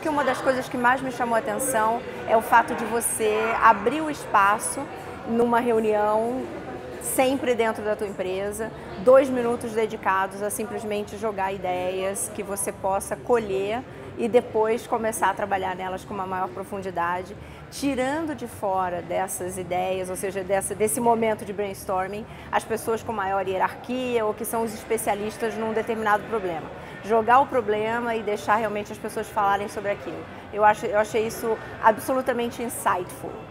acho que uma das coisas que mais me chamou a atenção é o fato de você abrir o espaço numa reunião, sempre dentro da tua empresa, 2 minutos dedicados a simplesmente jogar ideias que você possa colher e depois começar a trabalhar nelas com uma maior profundidade, tirando de fora dessas ideias, ou seja, desse momento de brainstorming, as pessoas com maior hierarquia ou que são os especialistas num determinado problema. Jogar o problema e deixar realmente as pessoas falarem sobre aquilo. Eu achei isso absolutamente insightful.